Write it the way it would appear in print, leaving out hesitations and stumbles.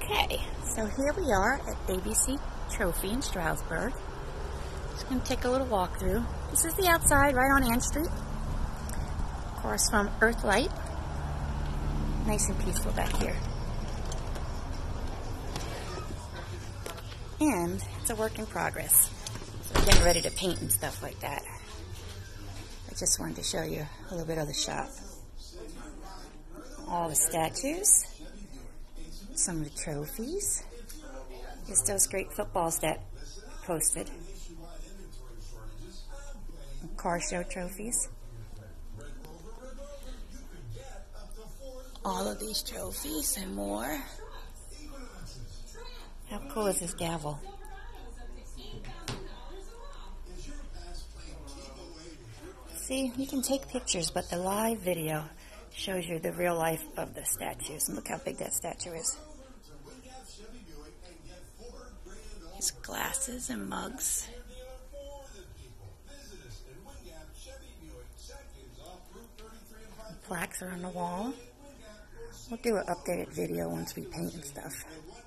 Okay, so here we are at ABC Trophy in Stroudsburg. Just going to take a little walk through. This is the outside right on Ann Street. Of course, from Earthlight. Nice and peaceful back here. And it's a work in progress. So we're getting ready to paint and stuff like that. I just wanted to show you a little bit of the shop. All the statues. Some of the trophies. It's those great footballs that posted. Car show trophies. All of these trophies and more. How cool is this gavel? See, you can take pictures, but the live video shows you the real life of the statues. And look how big that statue is. His glasses and mugs. The plaques are on the wall. We'll do an updated video once we paint and stuff.